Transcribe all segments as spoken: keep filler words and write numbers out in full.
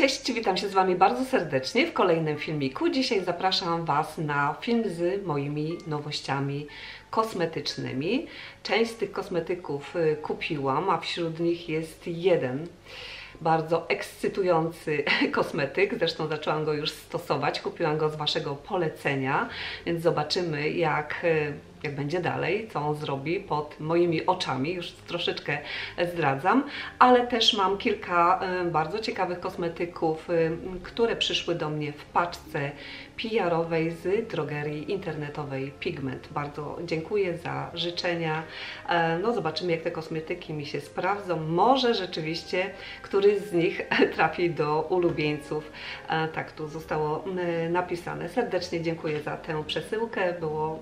Cześć, witam się z Wami bardzo serdecznie w kolejnym filmiku. Dzisiaj zapraszam Was na film z moimi nowościami kosmetycznymi. Część z tych kosmetyków kupiłam, a wśród nich jest jeden bardzo ekscytujący kosmetyk. Zresztą zaczęłam go już stosować, kupiłam go z Waszego polecenia, więc zobaczymy jak, jak będzie dalej, co on zrobi pod moimi oczami, już troszeczkę zdradzam, ale też mam kilka bardzo ciekawych kosmetyków, które przyszły do mnie w paczce P R-owej z drogerii internetowej Pigment. Bardzo dziękuję za życzenia. No zobaczymy jak te kosmetyki mi się sprawdzą. Może rzeczywiście któryś z nich trafi do ulubieńców. Tak tu zostało napisane. Serdecznie dziękuję za tę przesyłkę. Było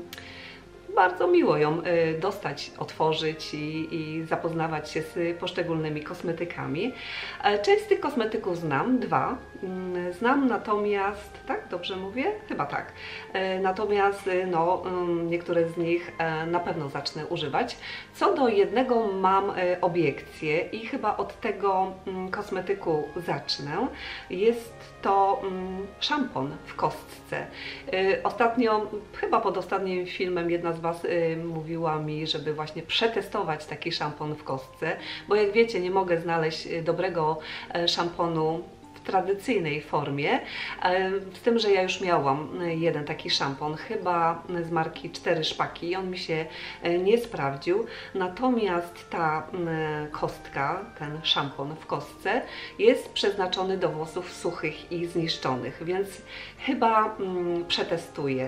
bardzo miło ją dostać, otworzyć i, i zapoznawać się z poszczególnymi kosmetykami. Część z tych kosmetyków znam, dwa. Znam natomiast, tak dobrze mówię? Chyba tak. Natomiast no, niektóre z nich na pewno zacznę używać. Co do jednego mam obiekcję i chyba od tego kosmetyku zacznę. Jest to szampon w kostce. Ostatnio, chyba pod ostatnim filmem jedna z Was mówiła mi, żeby właśnie przetestować taki szampon w kostce, bo jak wiecie, nie mogę znaleźć dobrego szamponu w tradycyjnej formie, z tym, że ja już miałam jeden taki szampon, chyba z marki Cztery Szpaki, on mi się nie sprawdził, natomiast ta kostka, ten szampon w kostce jest przeznaczony do włosów suchych i zniszczonych, więc chyba przetestuję.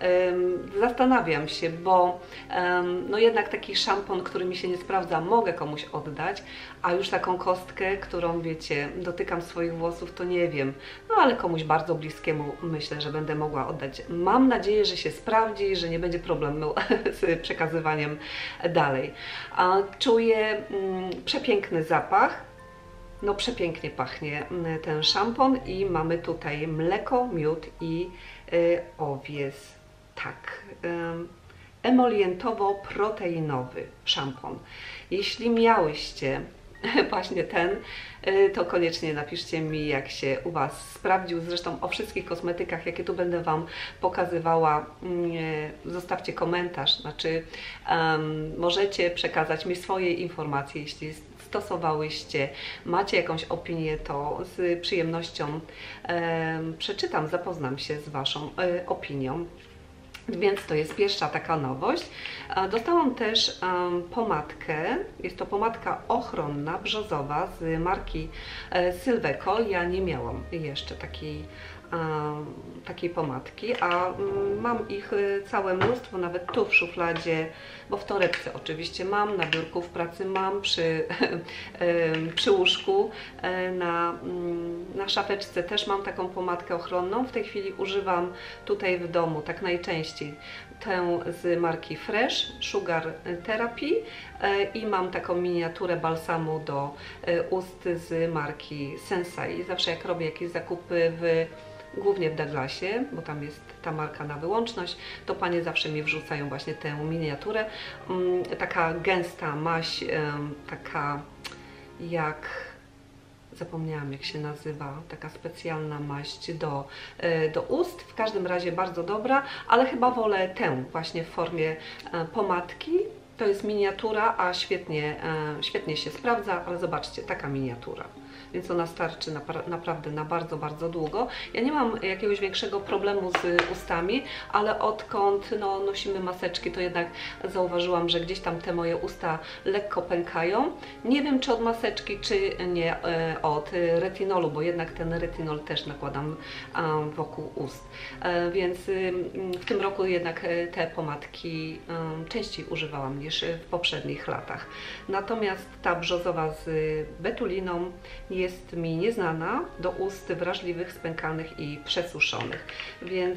Zastanawiam się, bo no jednak taki szampon, który mi się nie sprawdza, mogę komuś oddać, a już taką kostkę, którą wiecie, dotykam swoich włosów, to nie wiem, no ale komuś bardzo bliskiemu myślę, że będę mogła oddać. Mam nadzieję, że się sprawdzi, że nie będzie problemu z przekazywaniem dalej. Czuję przepiękny zapach. No przepięknie pachnie ten szampon i mamy tutaj mleko, miód i y, owies. Tak, y, emolientowo-proteinowy szampon. Jeśli miałyście właśnie ten, to koniecznie napiszcie mi, jak się u Was sprawdził. Zresztą o wszystkich kosmetykach, jakie tu będę Wam pokazywała, zostawcie komentarz. Znaczy, um, możecie przekazać mi swoje informacje, jeśli stosowałyście, macie jakąś opinię, to z przyjemnością um, przeczytam, zapoznam się z Waszą um, opinią. Więc to jest pierwsza taka nowość. Dostałam też um, pomadkę, jest to pomadka ochronna, brzozowa z marki e, Sylveco. Ja nie miałam jeszcze takiej, um, takiej pomadki, a um, mam ich całe mnóstwo, nawet tu w szufladzie, bo w torebce oczywiście mam, na biurku w pracy mam, przy, przy łóżku, na, na szafeczce też mam taką pomadkę ochronną. W tej chwili używam tutaj w domu tak najczęściej tę z marki Fresh Sugar Therapy i mam taką miniaturę balsamu do ust z marki Sensai. Zawsze jak robię jakieś zakupy w głównie w Douglasie, bo tam jest ta marka na wyłączność, to panie zawsze mi wrzucają właśnie tę miniaturę. Taka gęsta maź, taka jak, zapomniałam jak się nazywa, taka specjalna maść do, do ust. W każdym razie bardzo dobra, ale chyba wolę tę właśnie w formie pomadki. To jest miniatura, a świetnie, świetnie się sprawdza, ale zobaczcie, taka miniatura. Więc ona starczy naprawdę na bardzo, bardzo długo. Ja nie mam jakiegoś większego problemu z ustami, ale odkąd no, nosimy maseczki, to jednak zauważyłam, że gdzieś tam te moje usta lekko pękają. Nie wiem, czy od maseczki, czy nie od retinolu, bo jednak ten retinol też nakładam wokół ust. Więc w tym roku jednak te pomadki częściej używałam niż w poprzednich latach. Natomiast ta brzozowa z betuliną jest mi nieznana, do ust wrażliwych, spękanych i przesuszonych. Więc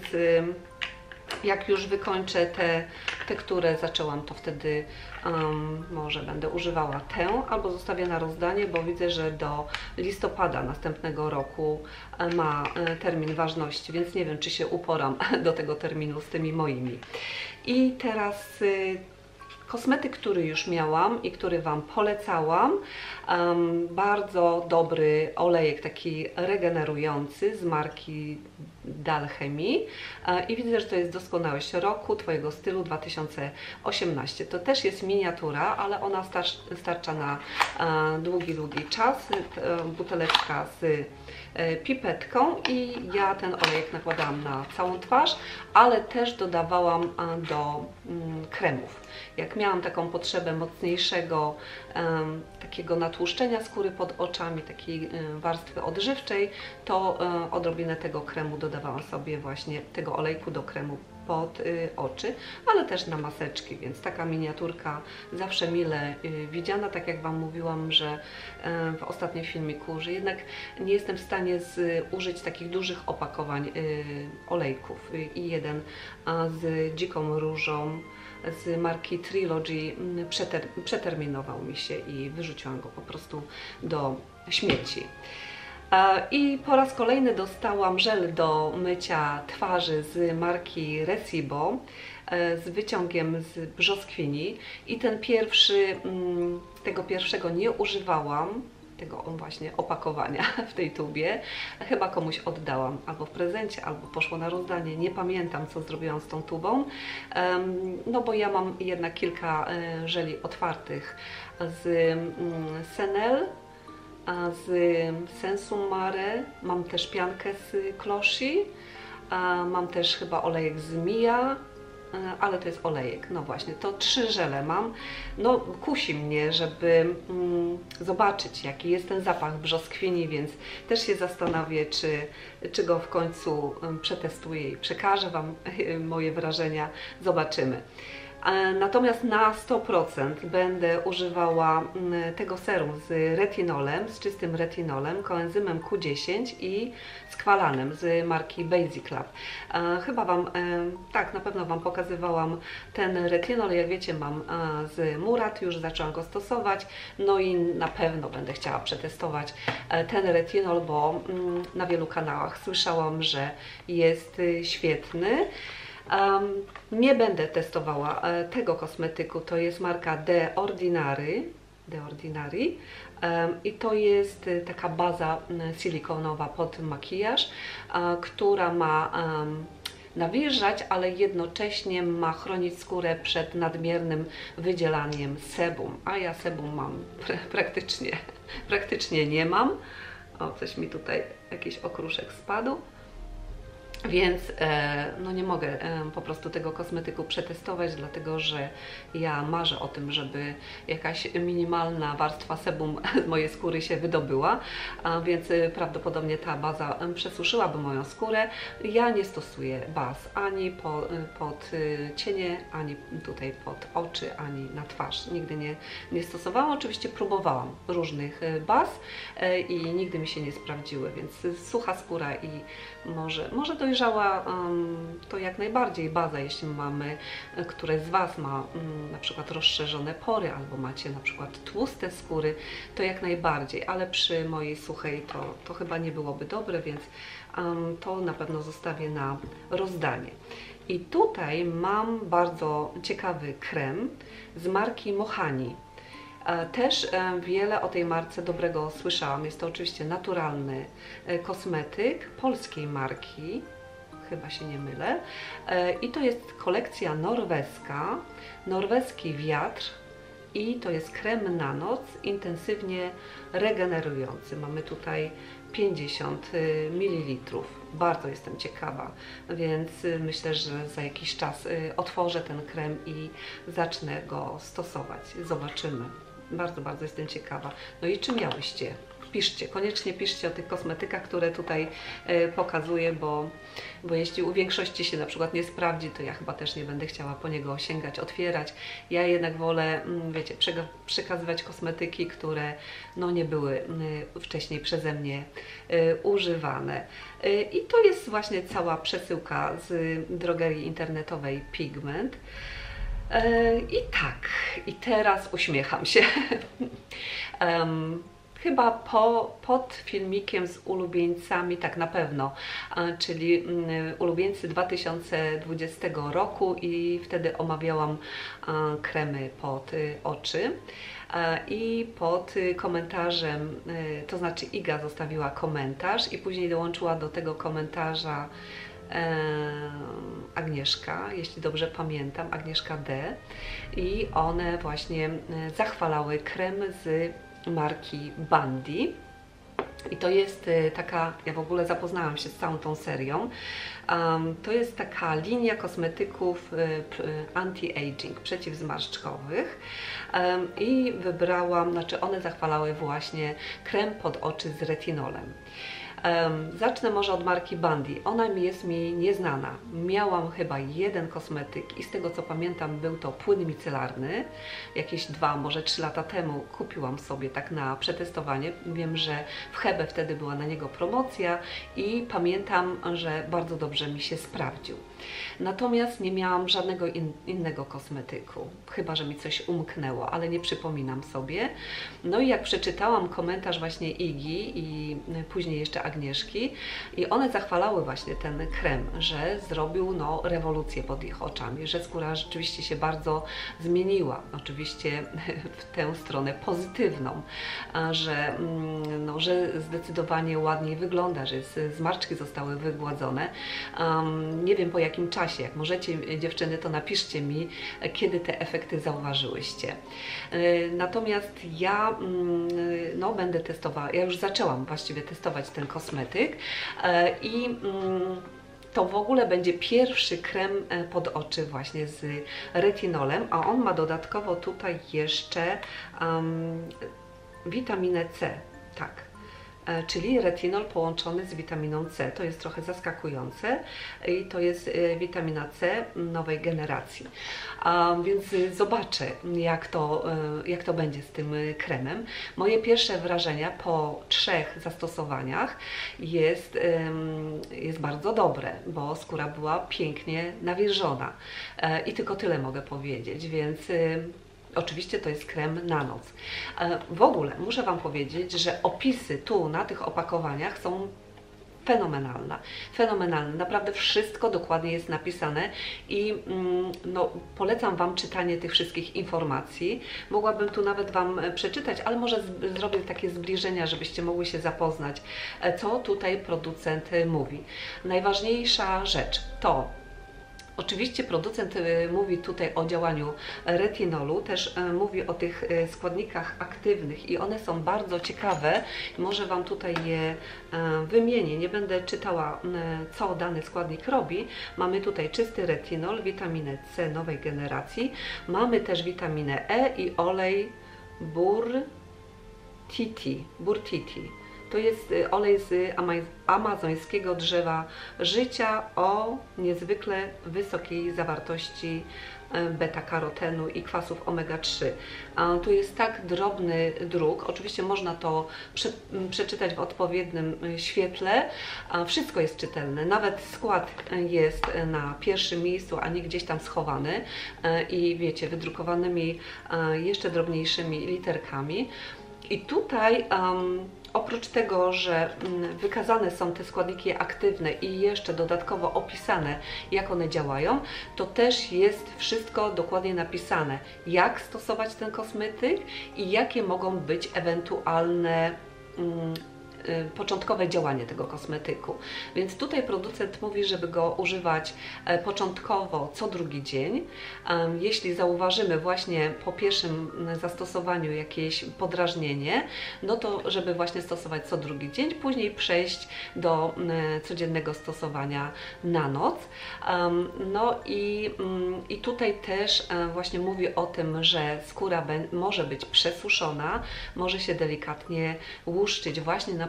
jak już wykończę te, te które zaczęłam, to wtedy um, może będę używała tę, albo zostawię na rozdanie, bo widzę, że do listopada następnego roku ma termin ważności, więc nie wiem, czy się uporam do tego terminu z tymi moimi. I teraz kosmetyk, który już miałam i który Wam polecałam. Um, bardzo dobry olejek, taki regenerujący z marki Dalchemii i widzę, że to jest doskonałość roku Twojego stylu dwa tysiące osiemnaście. To też jest miniatura, ale ona starcza na długi, długi czas. Buteleczka z pipetką i ja ten olejek nakładałam na całą twarz, ale też dodawałam do kremów. Jak miałam taką potrzebę mocniejszego takiego natłuszczenia skóry pod oczami, takiej warstwy odżywczej, to odrobinę tego kremu dodawałam sobie właśnie, tego olejku do kremu pod y, oczy, ale też na maseczki, więc taka miniaturka zawsze mile y, widziana, tak jak Wam mówiłam, że y, w ostatnim filmiku, że jednak nie jestem w stanie z, użyć takich dużych opakowań y, olejków y, i jeden a z dziką różą z marki Trilogy przeter, przeterminował mi się i wyrzuciłam go po prostu do śmieci. I po raz kolejny dostałam żel do mycia twarzy z marki Recibo z wyciągiem z brzoskwini i ten pierwszy, tego pierwszego nie używałam, tego właśnie opakowania w tej tubie. Chyba komuś oddałam, albo w prezencie, albo poszło na rozdanie. Nie pamiętam, co zrobiłam z tą tubą, no bo ja mam jednak kilka żeli otwartych z Senel, a z Sensum Mare, mam też piankę z Closhi, mam też chyba olejek z Mia, ale to jest olejek, no właśnie, to trzy żele mam. No kusi mnie, żeby mm, zobaczyć, jaki jest ten zapach brzoskwini, więc też się zastanowię, czy, czy go w końcu przetestuję i przekażę Wam moje wrażenia, zobaczymy. Natomiast na sto procent będę używała tego serum z retinolem, z czystym retinolem, koenzymem Q dziesięć i skwalanem z marki Basic Lab. Chyba Wam, tak, na pewno Wam pokazywałam ten retinol. Jak wiecie, mam z Murat, już zaczęłam go stosować, no i na pewno będę chciała przetestować ten retinol, bo na wielu kanałach słyszałam, że jest świetny. Um, nie będę testowała e, tego kosmetyku, to jest marka The Ordinary, The Ordinary um, i to jest e, taka baza e, silikonowa pod makijaż, e, która ma um, nawilżać, ale jednocześnie ma chronić skórę przed nadmiernym wydzielaniem sebum, a ja sebum mam pr praktycznie, praktycznie nie mam. O, coś mi tutaj, jakiś okruszek spadł. Więc no nie mogę po prostu tego kosmetyku przetestować, dlatego że ja marzę o tym, żeby jakaś minimalna warstwa sebum z mojej skóry się wydobyła, więc prawdopodobnie ta baza przesuszyłaby moją skórę. Ja nie stosuję baz ani po, pod cienie, ani tutaj pod oczy, ani na twarz. Nigdy nie, nie stosowałam. Oczywiście próbowałam różnych baz i nigdy mi się nie sprawdziły, więc sucha skóra i może, może dojrzała um, to jak najbardziej baza, jeśli mamy, któreś z Was ma um, na przykład rozszerzone pory albo macie na przykład tłuste skóry, to jak najbardziej, ale przy mojej suchej to, to chyba nie byłoby dobre, więc um, to na pewno zostawię na rozdanie. I tutaj mam bardzo ciekawy krem z marki Mohani. Też wiele o tej marce dobrego słyszałam. Jest to oczywiście naturalny kosmetyk polskiej marki, chyba się nie mylę. I to jest kolekcja norweska, norweski wiatr i to jest krem na noc intensywnie regenerujący. Mamy tutaj pięćdziesiąt mililitrów. Bardzo jestem ciekawa, więc myślę, że za jakiś czas otworzę ten krem i zacznę go stosować. Zobaczymy. Bardzo, bardzo jestem ciekawa. No i czy miałyście? Piszcie, koniecznie piszcie o tych kosmetykach, które tutaj e, pokazuję, bo, bo jeśli u większości się na przykład nie sprawdzi, to ja chyba też nie będę chciała po niego sięgać, otwierać. Ja jednak wolę, wiecie, przekazywać kosmetyki, które no, nie były y, wcześniej przeze mnie y, używane. Y, I to jest właśnie cała przesyłka z drogerii internetowej Pigment. I tak, i teraz uśmiecham się. um, chyba po, pod filmikiem z ulubieńcami, tak na pewno, czyli ulubieńcy dwa tysiące dwudziestego roku i wtedy omawiałam kremy pod oczy. I pod komentarzem, to znaczy Iga zostawiła komentarz i później dołączyła do tego komentarza Agnieszka, jeśli dobrze pamiętam, Agnieszka D. I one właśnie zachwalały krem z marki Bundy. I to jest taka, ja w ogóle zapoznałam się z całą tą serią, um, to jest taka linia kosmetyków anti-aging, przeciwzmarszczkowych um, i wybrałam, znaczy one zachwalały właśnie krem pod oczy z retinolem. Um, zacznę może od marki Bundy. Ona jest mi nieznana. Miałam chyba jeden kosmetyk i z tego co pamiętam był to płyn micelarny. Jakieś dwa, może trzy lata temu kupiłam sobie tak na przetestowanie. Wiem, że w Hebe wtedy była na niego promocja i pamiętam, że bardzo dobrze mi się sprawdził. Natomiast nie miałam żadnego in, innego kosmetyku. Chyba że mi coś umknęło, ale nie przypominam sobie. No i jak przeczytałam komentarz właśnie Igi i później jeszcze Agnieszki i one zachwalały właśnie ten krem, że zrobił no, rewolucję pod ich oczami, że skóra rzeczywiście się bardzo zmieniła, oczywiście w tę stronę pozytywną, że, no, że zdecydowanie ładniej wygląda, że zmarszczki zostały wygładzone. Um, nie wiem po jakim czasie, jak możecie dziewczyny, to napiszcie mi, kiedy te efekty zauważyłyście. Natomiast ja no, będę testowała, ja już zaczęłam właściwie testować ten kosmetyk i to w ogóle będzie pierwszy krem pod oczy właśnie z retinolem, a on ma dodatkowo tutaj jeszcze um, witaminę C, tak. Czyli retinol połączony z witaminą C. To jest trochę zaskakujące i to jest witamina C nowej generacji. A więc zobaczę, jak to, jak to będzie z tym kremem. Moje pierwsze wrażenia po trzech zastosowaniach jest, jest bardzo dobre, bo skóra była pięknie nawilżona. I tylko tyle mogę powiedzieć, więc oczywiście to jest krem na noc. W ogóle muszę Wam powiedzieć, że opisy tu na tych opakowaniach są fenomenalne. Fenomenalne. Naprawdę wszystko dokładnie jest napisane i no, polecam Wam czytanie tych wszystkich informacji. Mogłabym tu nawet Wam przeczytać, ale może zrobię takie zbliżenia, żebyście mogły się zapoznać, co tutaj producent mówi. Najważniejsza rzecz to oczywiście producent mówi tutaj o działaniu retinolu, też mówi o tych składnikach aktywnych i one są bardzo ciekawe. Może Wam tutaj je wymienię, nie będę czytała, co dany składnik robi. Mamy tutaj czysty retinol, witaminę C nowej generacji, mamy też witaminę E i olej burtiti. burtiti. To jest olej z amazońskiego drzewa życia o niezwykle wysokiej zawartości beta-karotenu i kwasów omega trzy. Tu jest tak drobny druk, oczywiście można to prze, przeczytać w odpowiednim świetle. Wszystko jest czytelne, nawet skład jest na pierwszym miejscu, a nie gdzieś tam schowany i wiecie, wydrukowanymi jeszcze drobniejszymi literkami. I tutaj um, oprócz tego, że wykazane są te składniki aktywne i jeszcze dodatkowo opisane, jak one działają, to też jest wszystko dokładnie napisane, jak stosować ten kosmetyk i jakie mogą być ewentualne um, początkowe działanie tego kosmetyku. Więc tutaj producent mówi, żeby go używać początkowo co drugi dzień. Jeśli zauważymy właśnie po pierwszym zastosowaniu jakieś podrażnienie, no to żeby właśnie stosować co drugi dzień, później przejść do codziennego stosowania na noc. No i, i tutaj też właśnie mówi o tym, że skóra może być przesuszona, może się delikatnie łuszczyć właśnie na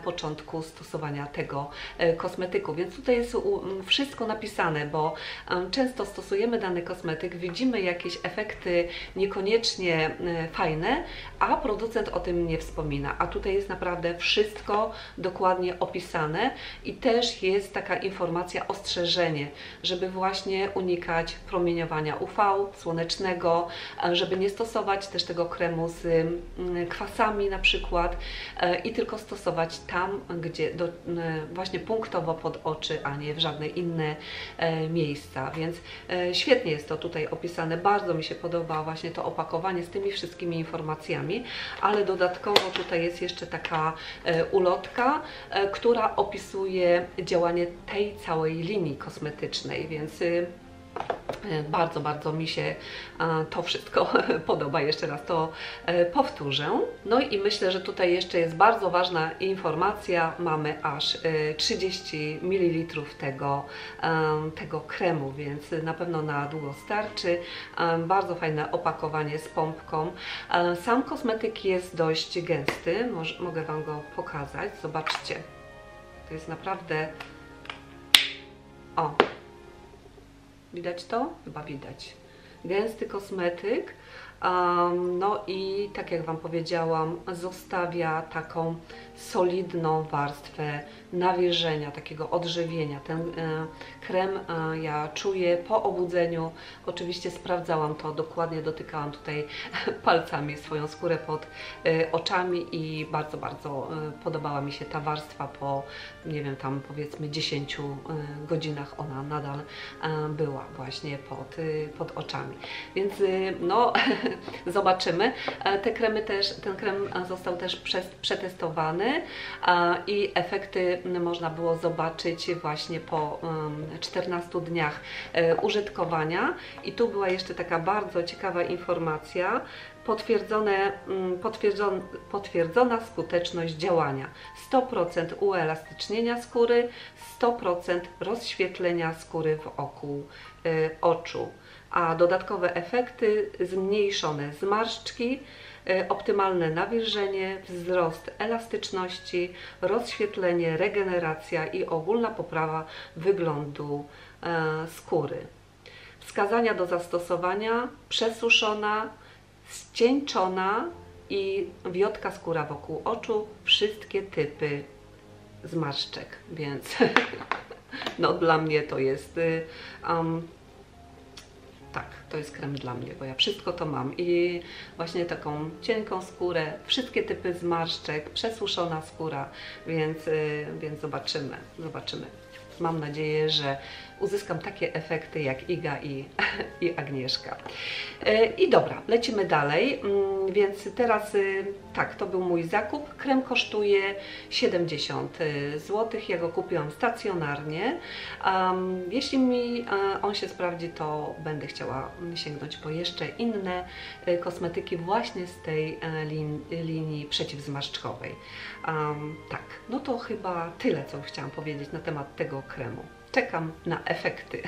początku stosowania tego kosmetyku. Więc tutaj jest wszystko napisane, bo często stosujemy dany kosmetyk, widzimy jakieś efekty niekoniecznie fajne, a producent o tym nie wspomina. A tutaj jest naprawdę wszystko dokładnie opisane i też jest taka informacja, ostrzeżenie, żeby właśnie unikać promieniowania U V, słonecznego, żeby nie stosować też tego kremu z kwasami na przykład i tylko stosować tam, gdzie do, właśnie punktowo pod oczy, a nie w żadne inne miejsca. Więc świetnie jest to tutaj opisane. Bardzo mi się podoba właśnie to opakowanie z tymi wszystkimi informacjami, ale dodatkowo tutaj jest jeszcze taka ulotka, która opisuje działanie tej całej linii kosmetycznej, więc bardzo, bardzo mi się to wszystko podoba. Jeszcze raz to powtórzę. No i myślę, że tutaj jeszcze jest bardzo ważna informacja. Mamy aż trzydzieści mililitrów tego, tego kremu, więc na pewno na długo starczy. Bardzo fajne opakowanie z pompką. Sam kosmetyk jest dość gęsty. Mogę Wam go pokazać. Zobaczcie. To jest naprawdę... O! Widać to? Chyba widać. Gęsty kosmetyk, um, no i tak jak Wam powiedziałam, zostawia taką solidną warstwę nawilżenia, takiego odżywienia. Ten e, krem e, ja czuję po obudzeniu. Oczywiście sprawdzałam to dokładnie, dotykałam tutaj palcami swoją skórę pod e, oczami i bardzo, bardzo e, podobała mi się ta warstwa po, nie wiem, tam powiedzmy dziesięciu e, godzinach ona nadal e, była właśnie pod, e, pod oczami. Więc e, no, zobaczymy. E, te kremy też, ten krem został też przez, przetestowany e, i efekty można było zobaczyć właśnie po czternastu dniach użytkowania. I tu była jeszcze taka bardzo ciekawa informacja. Potwierdzone, potwierdzone, potwierdzona skuteczność działania. sto procent uelastycznienia skóry, sto procent rozświetlenia skóry wokół y, oczu. A dodatkowe efekty: zmniejszone zmarszczki, optymalne nawilżenie, wzrost elastyczności, rozświetlenie, regeneracja i ogólna poprawa wyglądu e, skóry. Wskazania do zastosowania: przesuszona, ścieńczona i wiotka skóra wokół oczu, wszystkie typy zmarszczek, więc no dla mnie to jest um, tak, to jest krem dla mnie, bo ja wszystko to mam i właśnie taką cienką skórę, wszystkie typy zmarszczek, przesuszona skóra, więc, więc zobaczymy, zobaczymy. Mam nadzieję, że uzyskam takie efekty jak Iga i, i Agnieszka. I dobra, lecimy dalej. Więc teraz tak, to był mój zakup. Krem kosztuje siedemdziesiąt złotych. Ja go kupiłam stacjonarnie. Um, jeśli mi on się sprawdzi, to będę chciała sięgnąć po jeszcze inne kosmetyki właśnie z tej lin, linii przeciwzmarszczkowej. Um, tak, no to chyba tyle, co chciałam powiedzieć na temat tego kremu. Czekam na efekty.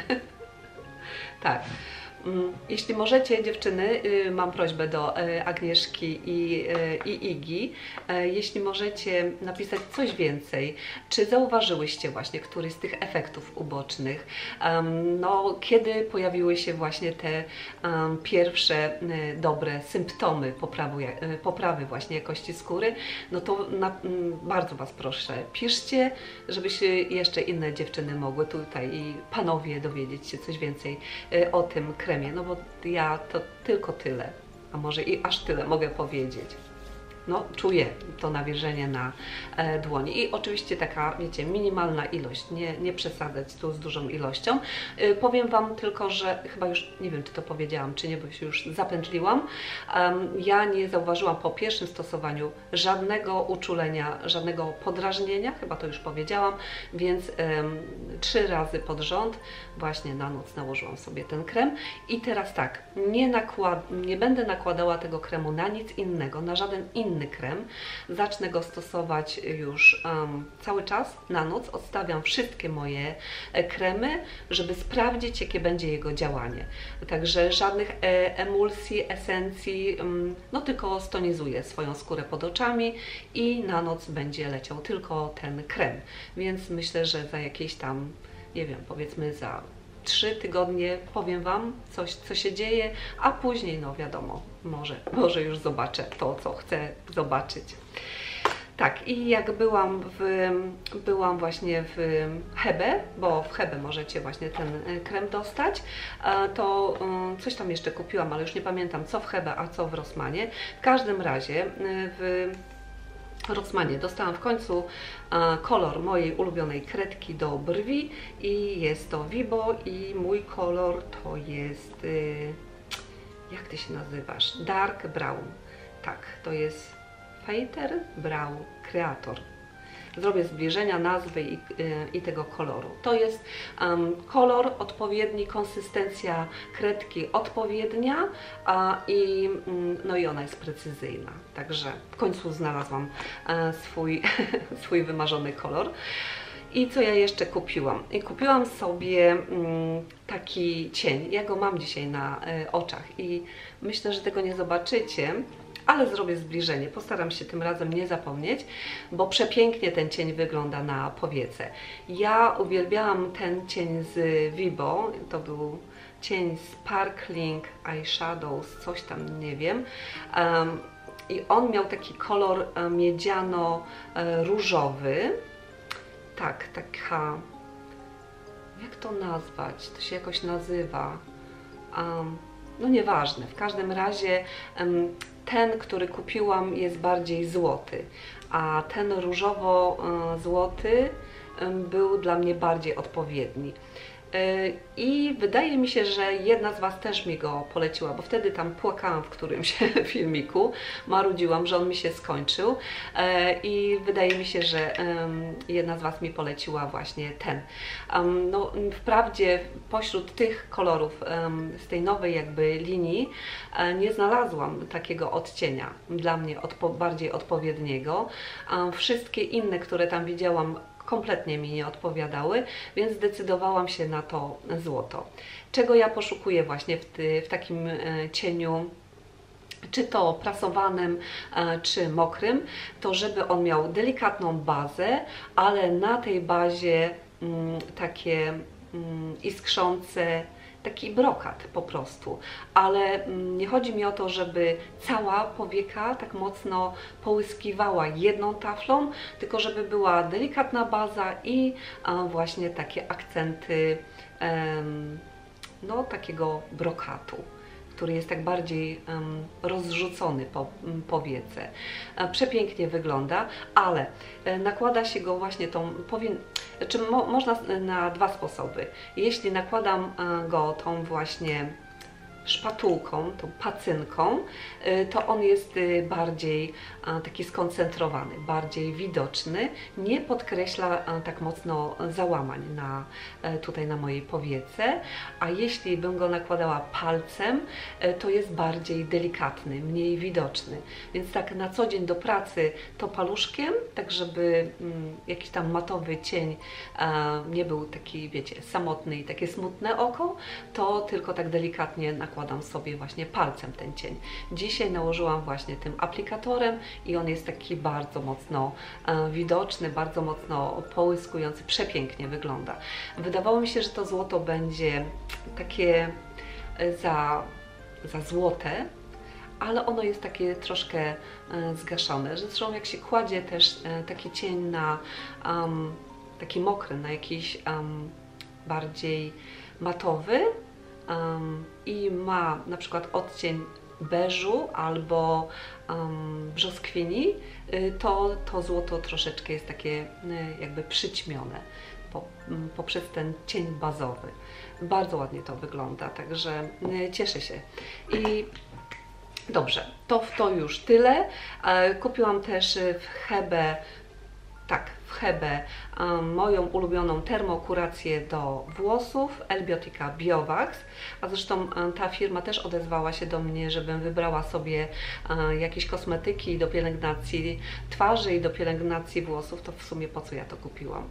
Tak. Jeśli możecie, dziewczyny, mam prośbę do Agnieszki i, i Igi, jeśli możecie napisać coś więcej, czy zauważyłyście właśnie któryś z tych efektów ubocznych, no, kiedy pojawiły się właśnie te pierwsze dobre symptomy poprawy, poprawy właśnie jakości skóry, no to na, bardzo Was proszę, piszcie, żeby się jeszcze inne dziewczyny mogły tutaj i panowie dowiedzieć się coś więcej o tym kremie, no bo ja to tylko tyle, a może i aż tyle mogę powiedzieć. No, czuję to nawilżenie na e, dłoni i oczywiście taka, wiecie, minimalna ilość, nie, nie przesadzać tu z dużą ilością. E, powiem Wam tylko, że chyba już, nie wiem, czy to powiedziałam, czy nie, bo się już zapętliłam. Um, ja nie zauważyłam po pierwszym stosowaniu żadnego uczulenia, żadnego podrażnienia, chyba to już powiedziałam, więc um, trzy razy pod rząd właśnie na noc nałożyłam sobie ten krem i teraz tak, nie, nakład, nie będę nakładała tego kremu na nic innego, na żaden inny inny krem. Zacznę go stosować już um, cały czas na noc. Odstawiam wszystkie moje kremy, żeby sprawdzić, jakie będzie jego działanie. Także żadnych e, emulsji, esencji, um, no tylko stonizuję swoją skórę pod oczami i na noc będzie leciał tylko ten krem. Więc myślę, że za jakieś tam, nie wiem, powiedzmy za trzy tygodnie powiem Wam coś, co się dzieje, a później, no wiadomo, może, może już zobaczę to, co chcę zobaczyć. Tak, i jak byłam, w, byłam właśnie w Hebe, bo w Hebe możecie właśnie ten krem dostać, to coś tam jeszcze kupiłam, ale już nie pamiętam, co w Hebe, a co w Rossmanie. W każdym razie w Rossmanie dostałam w końcu kolor mojej ulubionej kredki do brwi i jest to Vibo i mój kolor to jest, jak Ty się nazywasz? Dark Brown. Tak, to jest Fater Brow Creator. Zrobię zbliżenia nazwy i, i tego koloru. To jest um, kolor odpowiedni, konsystencja kredki odpowiednia a, i, no i ona jest precyzyjna. Także w końcu znalazłam e, swój, swój wymarzony kolor. I co ja jeszcze kupiłam? I kupiłam sobie mm, taki cień. Ja go mam dzisiaj na e, oczach i myślę, że tego nie zobaczycie, ale zrobię zbliżenie. Postaram się tym razem nie zapomnieć, bo przepięknie ten cień wygląda na powiece. Ja uwielbiałam ten cień z Vibo, to był cień Sparkling Eyeshadows, coś tam, nie wiem. Um, I on miał taki kolor miedziano-różowy. Tak, taka... Jak to nazwać? To się jakoś nazywa. Um, no nieważne. W każdym razie um, ten, który kupiłam, jest bardziej złoty, a ten różowo-złoty był dla mnie bardziej odpowiedni. I wydaje mi się, że jedna z Was też mi go poleciła, bo wtedy tam płakałam w którymś filmiku, marudziłam, że on mi się skończył i wydaje mi się, że jedna z Was mi poleciła właśnie ten. No, wprawdzie pośród tych kolorów z tej nowej jakby linii nie znalazłam takiego odcienia dla mnie odpo bardziej odpowiedniego. Wszystkie inne, które tam widziałam, kompletnie mi nie odpowiadały, więc zdecydowałam się na to złoto. Czego ja poszukuję właśnie w, ty, w takim e, cieniu, czy to prasowanym, e, czy mokrym, to żeby on miał delikatną bazę, ale na tej bazie mm, takie mm, iskrzące, taki brokat po prostu, ale nie chodzi mi o to, żeby cała powieka tak mocno połyskiwała jedną taflą, tylko żeby była delikatna baza i właśnie takie akcenty no takiego brokatu, który jest tak bardziej um, rozrzucony po powiece. Przepięknie wygląda, ale nakłada się go właśnie tą powin... Czy mo można na dwa sposoby. Jeśli nakładam go tą właśnie szpatułką, tą pacynką, to on jest bardziej taki skoncentrowany, bardziej widoczny, nie podkreśla tak mocno załamań na, tutaj na mojej powiece, a jeśli bym go nakładała palcem, to jest bardziej delikatny, mniej widoczny. Więc tak na co dzień do pracy to paluszkiem, tak żeby jakiś tam matowy cień nie był taki, wiecie, samotny i takie smutne oko, to tylko tak delikatnie nakładam sobie właśnie palcem ten cień. Dzisiaj nałożyłam właśnie tym aplikatorem i on jest taki bardzo mocno e, widoczny, bardzo mocno połyskujący, przepięknie wygląda. Wydawało mi się, że to złoto będzie takie za, za złote, ale ono jest takie troszkę e, zgaszone. Zresztą jak się kładzie też e, taki cień na um, taki mokry, na jakiś um, bardziej matowy, Um, i ma na przykład odcień beżu albo um, brzoskwini, to, to złoto troszeczkę jest takie jakby przyćmione po, poprzez ten cień bazowy. Bardzo ładnie to wygląda, także cieszę się. I dobrze, to, to już tyle. Kupiłam też w Hebe tak, w Hebę um, moją ulubioną termokurację do włosów, Elbiotica Biowax, a zresztą um, ta firma też odezwała się do mnie, żebym wybrała sobie um, jakieś kosmetyki do pielęgnacji twarzy i do pielęgnacji włosów, to w sumie po co ja to kupiłam?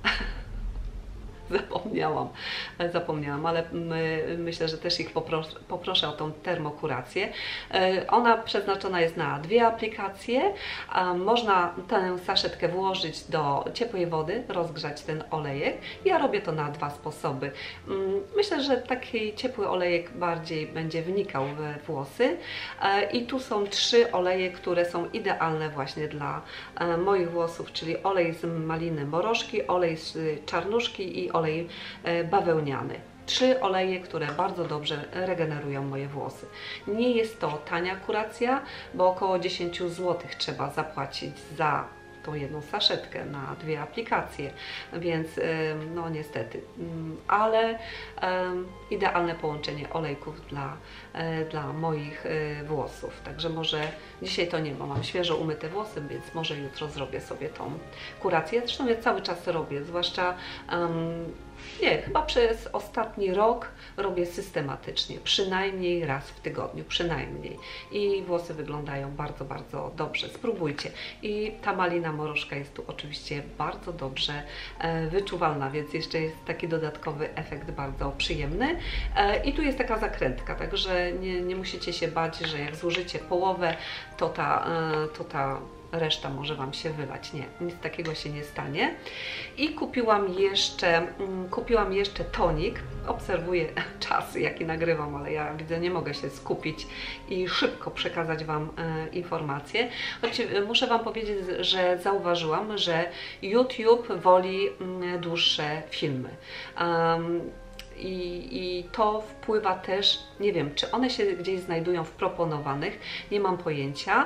Zapomniałam, zapomniałam, ale my, myślę, że też ich poproszę, poproszę o tą termokurację. Ona przeznaczona jest na dwie aplikacje. Można tę saszetkę włożyć do ciepłej wody, rozgrzać ten olejek. Ja robię to na dwa sposoby. Myślę, że taki ciepły olejek bardziej będzie wnikał we włosy. I tu są trzy oleje, które są idealne właśnie dla moich włosów, czyli olej z maliny morożki, olej z czarnuszki i olej bawełniany. Trzy oleje, które bardzo dobrze regenerują moje włosy. Nie jest to tania kuracja, bo około dziesięć złotych trzeba zapłacić za tą jedną saszetkę na dwie aplikacje, więc no niestety, ale um, idealne połączenie olejków dla, dla moich włosów. Także może dzisiaj to nie ma, mam świeżo umyte włosy, więc może jutro zrobię sobie tą kurację. Zresztą ja cały czas robię, zwłaszcza um, nie, chyba przez ostatni rok robię systematycznie, przynajmniej raz w tygodniu, przynajmniej. I włosy wyglądają bardzo, bardzo dobrze. Spróbujcie. I ta malina morożka jest tu oczywiście bardzo dobrze e, wyczuwalna, więc jeszcze jest taki dodatkowy efekt bardzo przyjemny. E, I tu jest taka zakrętka, także nie, nie musicie się bać, że jak zużycie połowę, to ta, e, to ta reszta może Wam się wylać. Nie, nic takiego się nie stanie. I kupiłam jeszcze, kupiłam jeszcze tonik. Obserwuję czas, jaki nagrywam, ale ja widzę, nie mogę się skupić i szybko przekazać Wam e, informacje. Choć muszę Wam powiedzieć, że zauważyłam, że YouTube woli m, dłuższe filmy. Um, I, I to wpływa też, nie wiem, czy one się gdzieś znajdują w proponowanych, nie mam pojęcia,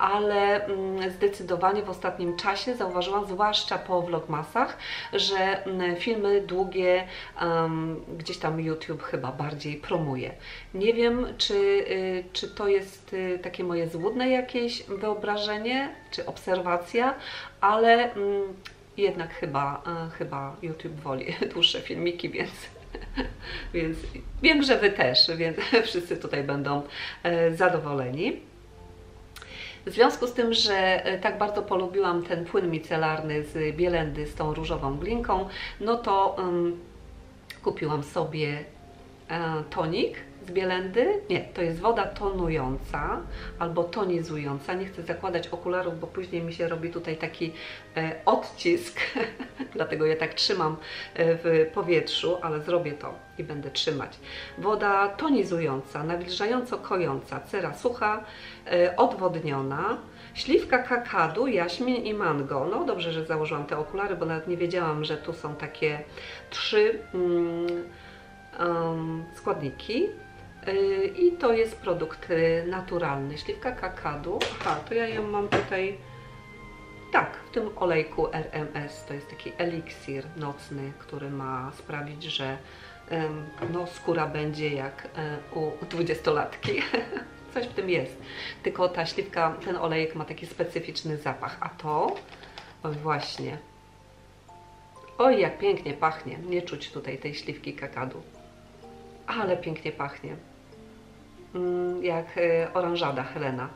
ale mm, zdecydowanie w ostatnim czasie zauważyłam, zwłaszcza po vlogmasach, że mm, filmy długie um, gdzieś tam YouTube chyba bardziej promuje. Nie wiem, czy, y, czy to jest y, takie moje złudne jakieś wyobrażenie, czy obserwacja, ale mm, jednak chyba, y, chyba YouTube woli dłuższe filmiki, więc więc wiem, że Wy też, więc wszyscy tutaj będą zadowoleni. W związku z tym, że tak bardzo polubiłam ten płyn micelarny z Bielendy z tą różową glinką, no to um, kupiłam sobie e, tonik z Bielendy. Nie, to jest woda tonująca albo tonizująca. Nie chcę zakładać okularów, bo później mi się robi tutaj taki e, odcisk, dlatego ja tak trzymam e, w powietrzu, ale zrobię to i będę trzymać. Woda tonizująca, nawilżająco kojąca, cera sucha, e, odwodniona, śliwka kakadu, jaśmin i mango. No dobrze, że założyłam te okulary, bo nawet nie wiedziałam, że tu są takie trzy mm, um, składniki. I to jest produkt naturalny, śliwka kakadu. Aha, to ja ją mam tutaj, tak, w tym olejku R M S. To jest taki eliksir nocny, który ma sprawić, że no, skóra będzie jak u dwudziestolatki. Coś w tym jest. Tylko ta śliwka, ten olejek ma taki specyficzny zapach. A to, oj właśnie, oj jak pięknie pachnie. Nie czuć tutaj tej śliwki kakadu. Ale pięknie pachnie. Jak oranżada Helena.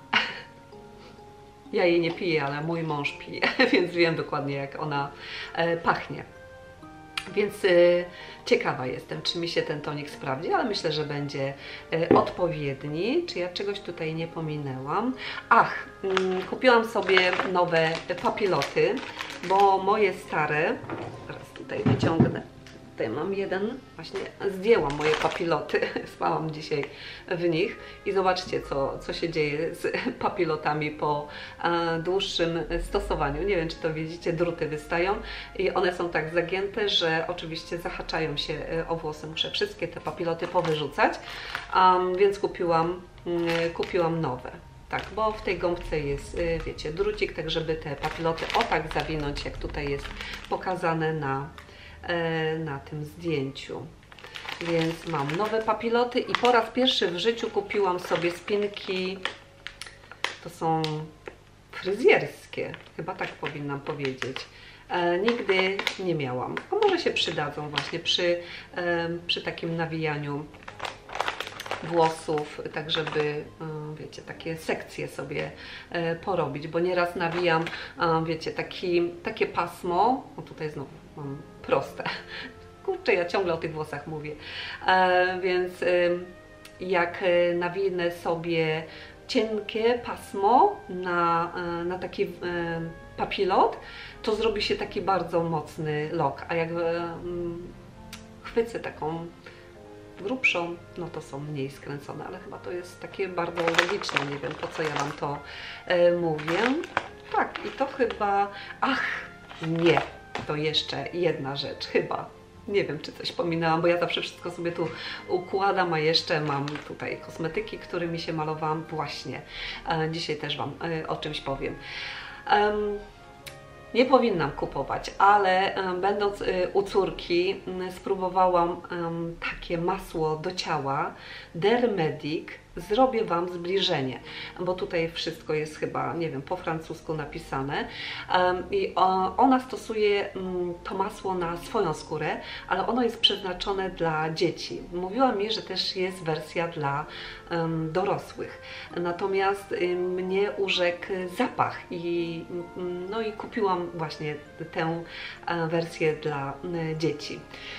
Ja jej nie piję, ale mój mąż pije, więc wiem dokładnie, jak ona pachnie. Więc ciekawa jestem, czy mi się ten tonik sprawdzi, ale myślę, że będzie odpowiedni. Czy ja czegoś tutaj nie pominęłam? Ach, kupiłam sobie nowe papiloty, bo moje stare, teraz tutaj wyciągnę. Tutaj mam jeden, właśnie zdjęłam moje papiloty, spałam dzisiaj w nich i zobaczcie, co, co się dzieje z papilotami po e, dłuższym stosowaniu. Nie wiem, czy to widzicie, druty wystają i one są tak zagięte, że oczywiście zahaczają się o włosy. Muszę wszystkie te papiloty powyrzucać, um, więc kupiłam, um, kupiłam nowe. Tak, bo w tej gąbce jest, wiecie, drucik, tak żeby te papiloty o tak zawinąć, jak tutaj jest pokazane na na tym zdjęciu. Więc mam nowe papiloty i po raz pierwszy w życiu kupiłam sobie spinki, to są fryzjerskie, chyba tak powinnam powiedzieć. e, nigdy nie miałam. A może się przydadzą właśnie przy, e, przy takim nawijaniu włosów, tak żeby, wiecie, takie sekcje sobie porobić, bo nieraz nawijam, wiecie, taki, takie pasmo, o tutaj znowu mam proste, kurczę, ja ciągle o tych włosach mówię, więc jak nawinę sobie cienkie pasmo na, na taki papilot, to zrobi się taki bardzo mocny lock, a jak chwycę taką grubszą, no to są mniej skręcone, ale chyba to jest takie bardzo logiczne, nie wiem po co ja Wam to e, mówię. Tak, i to chyba, ach nie, to jeszcze jedna rzecz, chyba, nie wiem czy coś pominęłam, bo ja zawsze wszystko sobie tu układam, a jeszcze mam tutaj kosmetyki, którymi się malowałam właśnie. E, dzisiaj też Wam e, o czymś powiem. Um, Nie powinnam kupować, ale um, będąc y, u córki y, spróbowałam um, takie masło do ciała Dermedic. Zrobię Wam zbliżenie, bo tutaj wszystko jest chyba, nie wiem, po francusku napisane. Um, I o, ona stosuje um, to masło na swoją skórę, ale ono jest przeznaczone dla dzieci. Mówiła mi, że też jest wersja dla um, dorosłych. Natomiast um, mnie urzekł zapach i, um, no i kupiłam właśnie tę um, wersję dla um, dzieci.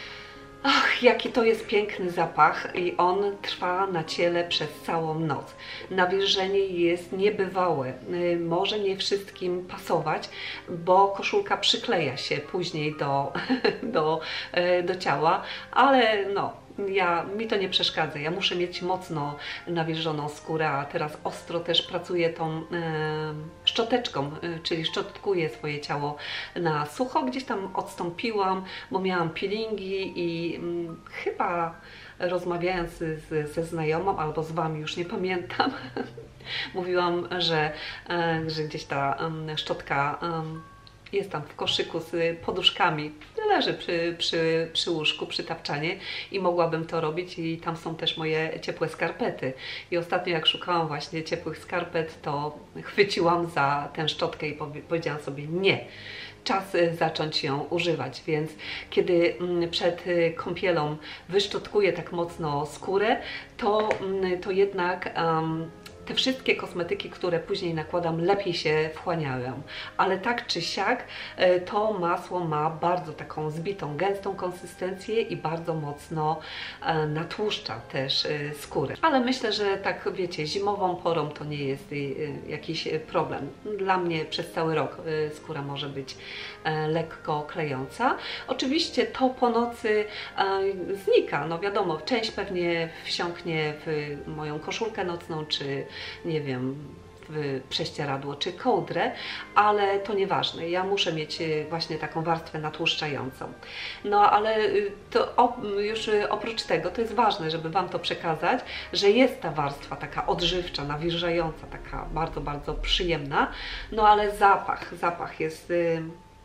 Ach, jaki to jest piękny zapach i on trwa na ciele przez całą noc. Nawilżenie jest niebywałe. Może nie wszystkim pasować, bo koszulka przykleja się później do, do, do ciała, ale no, ja, mi to nie przeszkadza. Ja muszę mieć mocno nawilżoną skórę, a teraz ostro też pracuję tą e, szczoteczką, e, czyli szczotkuję swoje ciało na sucho. Gdzieś tam odstąpiłam, bo miałam peelingi i m, chyba rozmawiając z, ze znajomą albo z Wami, już nie pamiętam, mówiłam, że, e, że gdzieś ta e, szczotka e, jest tam w koszyku z poduszkami, leży przy, przy, przy łóżku, przy tapczanie i mogłabym to robić i tam są też moje ciepłe skarpety. I ostatnio jak szukałam właśnie ciepłych skarpet, to chwyciłam za tę szczotkę i powiedziałam sobie nie. Czas zacząć ją używać, więc kiedy przed kąpielą wyszczotkuję tak mocno skórę, to, to jednak um, te wszystkie kosmetyki, które później nakładam, lepiej się wchłaniają. Ale tak czy siak to masło ma bardzo taką zbitą, gęstą konsystencję i bardzo mocno natłuszcza też skórę. Ale myślę, że tak wiecie, zimową porą to nie jest jakiś problem. Dla mnie przez cały rok skóra może być lekko klejąca. Oczywiście to po nocy znika, no wiadomo, część pewnie wsiąknie w moją koszulkę nocną, czy nie wiem, w prześcieradło czy kołdrę, ale to nieważne. Ja muszę mieć właśnie taką warstwę natłuszczającą. No ale to op już oprócz tego to jest ważne, żeby Wam to przekazać, że jest ta warstwa taka odżywcza, nawilżająca, taka bardzo, bardzo przyjemna. No ale zapach, zapach jest y,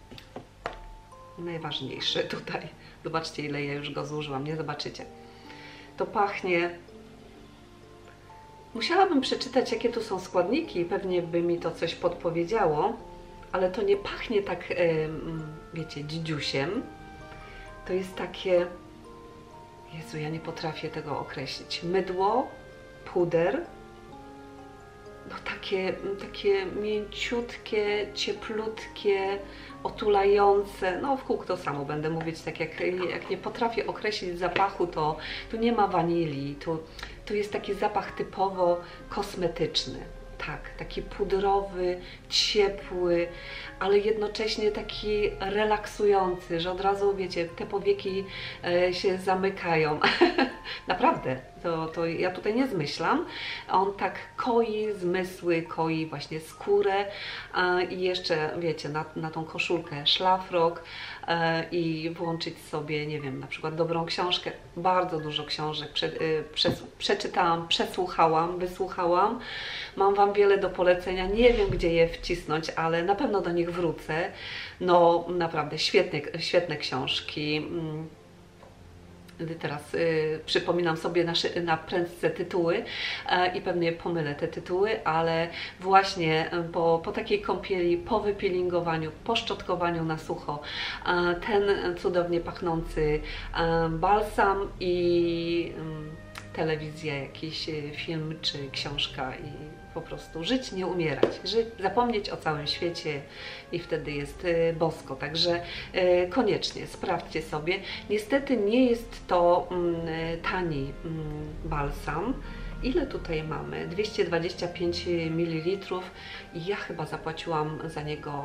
najważniejszy tutaj. Zobaczcie, ile ja już go zużyłam, nie zobaczycie. To pachnie. Musiałabym przeczytać, jakie tu są składniki, pewnie by mi to coś podpowiedziało, ale to nie pachnie tak, wiecie, dzidziusiem. To jest takie, Jezu, ja nie potrafię tego określić. Mydło, puder, no takie, takie mięciutkie, cieplutkie, otulające, no w kółko to samo będę mówić, tak jak, jak nie potrafię określić zapachu, to tu nie ma wanilii, tu, tu jest taki zapach typowo kosmetyczny. Tak, taki pudrowy, ciepły, ale jednocześnie taki relaksujący, że od razu, wiecie, te powieki e, się zamykają. Naprawdę, to, to ja tutaj nie zmyślam. On tak koi zmysły, koi właśnie skórę e, i jeszcze, wiecie, na, na tą koszulkę szlafrok e, i włączyć sobie, nie wiem, na przykład dobrą książkę. Bardzo dużo książek prze, e, przes, przeczytałam, przesłuchałam, wysłuchałam. Mam Wam wiele do polecenia, nie wiem gdzie je wcisnąć, ale na pewno do nich wrócę. No naprawdę świetne, świetne książki. Teraz y, przypominam sobie na, na prędce tytuły y, i pewnie pomylę te tytuły, ale właśnie po, po takiej kąpieli, po wypeelingowaniu, po szczotkowaniu na sucho, y, ten cudownie pachnący y, balsam i y, telewizja, jakiś film czy książka i po prostu żyć, nie umierać, żyć, zapomnieć o całym świecie i wtedy jest y, bosko. Także y, koniecznie sprawdźcie sobie. Niestety nie jest to y, tani y, balsam. Ile tutaj mamy? dwieście dwadzieścia pięć mililitrów i ja chyba zapłaciłam za niego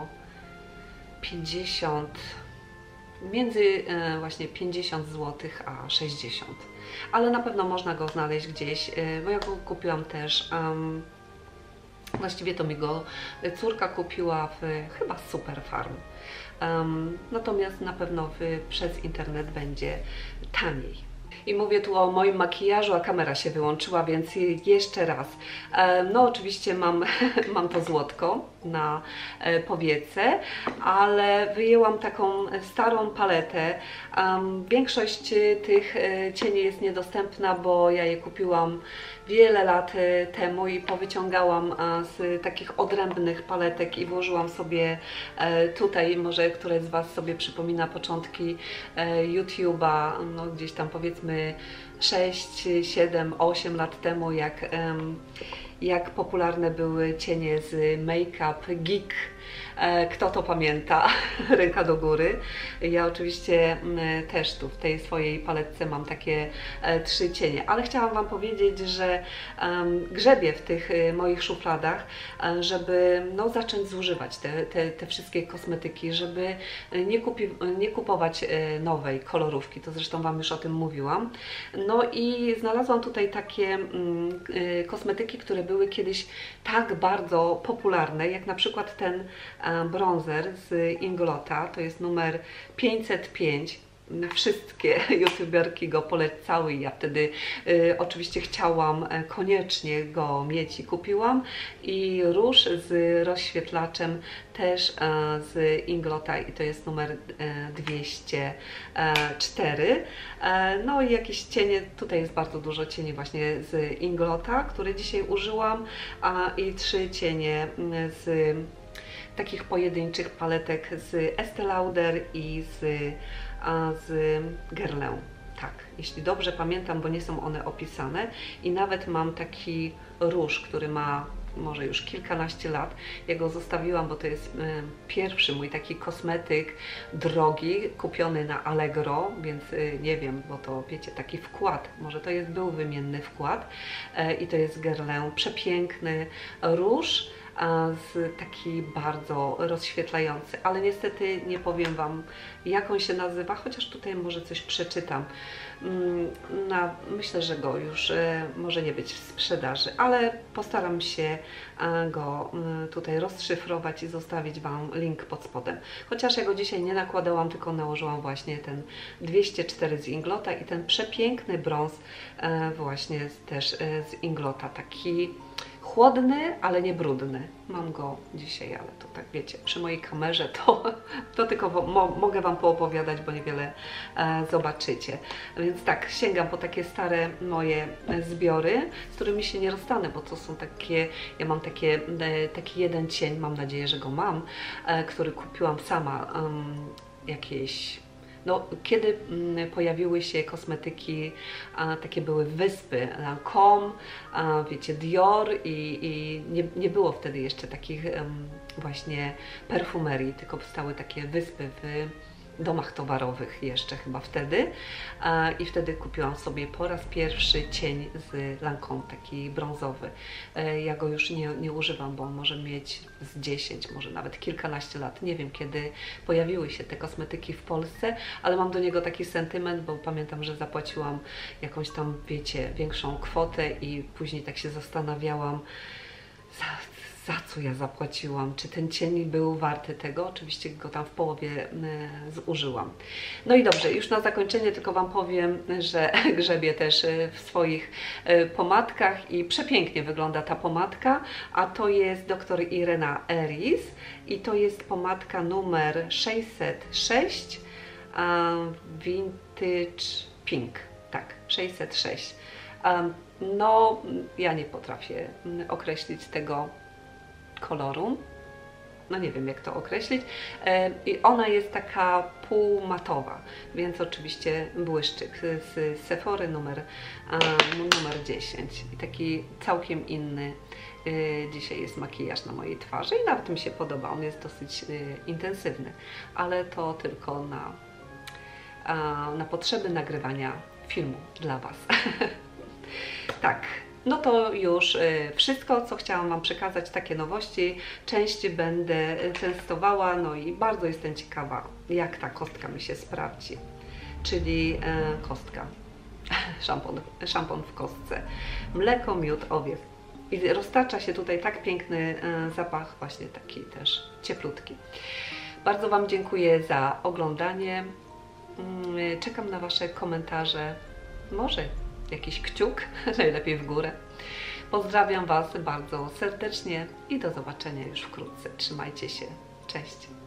pięćdziesiąt, między y, właśnie pięćdziesiąt złotych a sześćdziesiąt. Ale na pewno można go znaleźć gdzieś, y, bo ja go kupiłam też um, właściwie to mi go córka kupiła w chyba Super Farm. Um, natomiast na pewno w, przez internet będzie taniej. I mówię tu o moim makijażu, a kamera się wyłączyła, więc jeszcze raz. No oczywiście mam, mam to złotko na powiece, ale wyjęłam taką starą paletę. Większość tych cieni jest niedostępna, bo ja je kupiłam wiele lat temu i powyciągałam z takich odrębnych paletek i włożyłam sobie tutaj, może któreś z Was sobie przypomina początki YouTube'a, no gdzieś tam powiedzmy sześć, siedem, osiem lat temu, jak, jak popularne były cienie z Make Up Geek. Kto to pamięta? Ręka do góry. Ja oczywiście też tu w tej swojej paletce mam takie trzy cienie, ale chciałam Wam powiedzieć, że grzebię w tych moich szufladach, żeby no, zacząć zużywać te, te, te wszystkie kosmetyki, żeby nie, kupi, nie kupować nowej kolorówki, to zresztą Wam już o tym mówiłam. No i znalazłam tutaj takie kosmetyki, które były kiedyś tak bardzo popularne, jak na przykład ten bronzer z Inglota, to jest numer pięćset pięć. Wszystkie youtuberki go polecały i ja wtedy y, oczywiście chciałam koniecznie go mieć i kupiłam. I róż z rozświetlaczem też y, z Inglota i to jest numer y, dwieście cztery. Y, no i jakieś cienie, tutaj jest bardzo dużo cieni właśnie z Inglota, które dzisiaj użyłam, a i trzy cienie z takich pojedynczych paletek z Estée Lauder i z, a, z Guerlain. Tak, jeśli dobrze pamiętam, bo nie są one opisane. I nawet mam taki róż, który ma może już kilkanaście lat. Ja go zostawiłam, bo to jest y, pierwszy mój taki kosmetyk drogi, kupiony na Allegro, więc y, nie wiem, bo to wiecie, taki wkład, może to jest był wymienny wkład y, i to jest Guerlain, przepiękny róż, z taki bardzo rozświetlający, ale niestety nie powiem Wam, jak on się nazywa, chociaż tutaj może coś przeczytam. Na, myślę, że go już może nie być w sprzedaży, ale postaram się go tutaj rozszyfrować i zostawić Wam link pod spodem. Chociaż ja go dzisiaj nie nakładałam, tylko nałożyłam właśnie ten dwieście cztery z Inglota i ten przepiękny brąz właśnie też z Inglota, taki chłodny, ale nie brudny. Mam go dzisiaj, ale to tak wiecie, przy mojej kamerze to, to tylko mo mogę Wam poopowiadać, bo niewiele e, zobaczycie. Więc tak, sięgam po takie stare moje zbiory, z którymi się nie rozstanę, bo to są takie, ja mam takie, e, taki jeden cień, mam nadzieję, że go mam, e, który kupiłam sama, um, jakieś... No, kiedy mm, pojawiły się kosmetyki, a, takie były wyspy, Lancôme, a, wiecie, Dior i, i nie, nie było wtedy jeszcze takich um, właśnie perfumerii, tylko powstały takie wyspy w domach towarowych jeszcze chyba wtedy i wtedy kupiłam sobie po raz pierwszy cień z Lancôme, taki brązowy. Ja go już nie, nie używam, bo on może mieć z dziesięć, może nawet kilkanaście lat. Nie wiem, kiedy pojawiły się te kosmetyki w Polsce, ale mam do niego taki sentyment, bo pamiętam, że zapłaciłam jakąś tam, wiecie, większą kwotę i później tak się zastanawiałam, za, za co ja zapłaciłam, czy ten cień był warty tego. Oczywiście go tam w połowie y, zużyłam. No i dobrze, już na zakończenie tylko Wam powiem, że grzebię też w swoich y, pomadkach i przepięknie wygląda ta pomadka, a to jest doktor Irena Eris i to jest pomadka numer sześćset sześć, a, Vintage Pink, tak, sześćset sześć. Um, no, ja nie potrafię określić tego koloru. No nie wiem, jak to określić. I ona jest taka półmatowa, więc oczywiście błyszczyk z Sephory numer, numer dziesięć. I taki całkiem inny dzisiaj jest makijaż na mojej twarzy i nawet mi się podoba. On jest dosyć intensywny, ale to tylko na, na potrzeby nagrywania filmu dla Was. Tak. No to już wszystko, co chciałam Wam przekazać, takie nowości. Część będę testowała, no i bardzo jestem ciekawa, jak ta kostka mi się sprawdzi. Czyli e, kostka, szampon, szampon w kostce, mleko, miód, owiec. I roztacza się tutaj tak piękny e, zapach, właśnie taki też cieplutki. Bardzo Wam dziękuję za oglądanie. Czekam na Wasze komentarze. Może jakiś kciuk, najlepiej w górę. Pozdrawiam Was bardzo serdecznie i do zobaczenia już wkrótce. Trzymajcie się. Cześć!